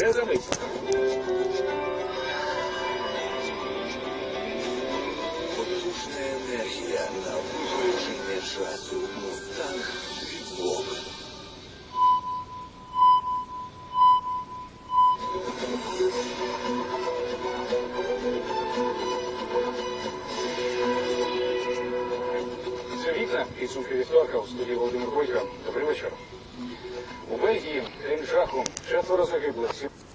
замить. Потужна енергія на випередження часу. Мустанг відлог. Це вікна, підсумки вівторка у студії Володимир Бойко. Добрий вечір. У Бельгії, крім жаху, 4 загиблих.